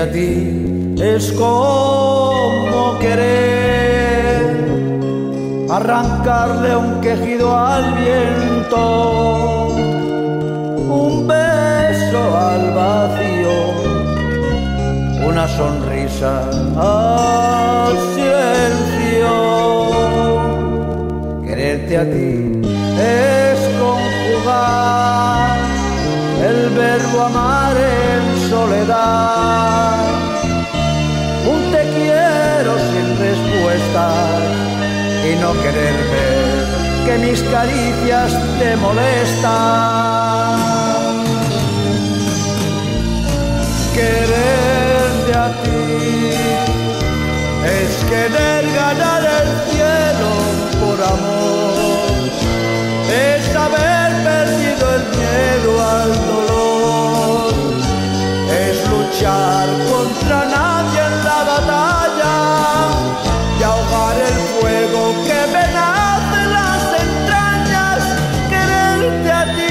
a ti es como querer arrancarle un quejido al viento, un beso al vacío, una sonrisa al silencio. Quererte a ti es conjugar el verbo amar en soledad, un te quiero sin respuestas y no querer ver que mis caricias te molestan. Quererte a ti es querer ganar el cielo por amor, es haber perdido el miedo al dolor, es luchar contra nadie en la batalla y ahogar el fuego que me nace en las entrañas. Quererte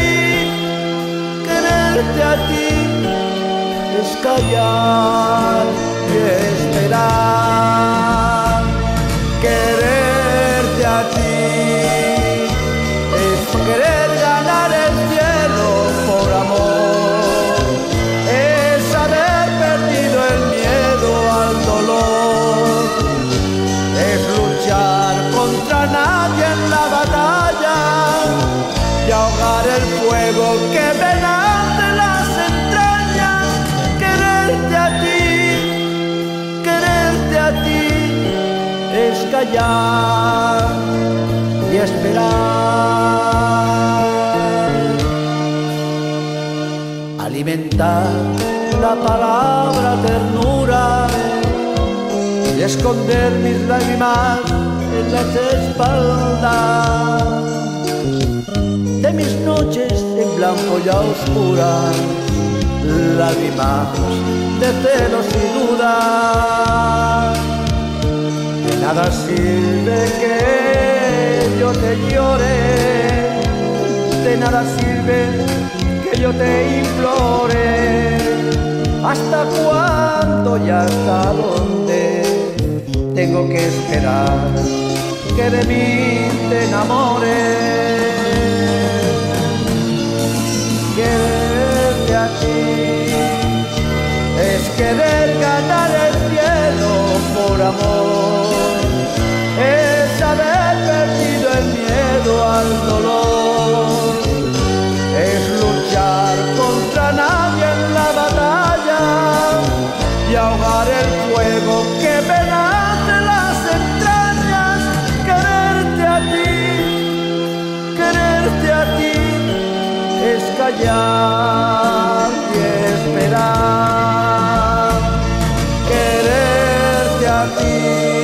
a ti es callar y esperar. Quererte a ti es querer ganar el cielo por amor, es haber perdido el miedo al dolor, es luchar contra nadie en la batalla y ahogar el fuego que me nace en las entrañas. Quererte a ti es callar y esperar. Alimentar la palabra ternura y esconder mis lágrimas en las espaldas de mis noches en blanco y a oscuras, lágrimas de celos y dudas. De nada sirve que yo te llore, de nada sirve que yo te implore. ¿Hasta cuándo y hasta dónde tengo que esperar que de mí te enamores? Quererte a ti es querer ganar el cielo por amor, es haber perdido el miedo al dolor, es luchar contra nadie en la batalla y ahogar el fuego que me nace en las entrañas. Quererte a ti es callar y esperar. Quererte a ti